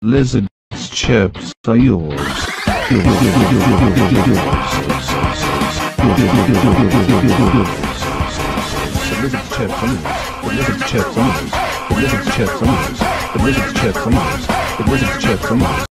Lizard's chips are yours. The lizard's chips are yours. The lizard's chips are yours. The lizard's chips are yours. The lizard's chips are yours. The lizard's chips are yours.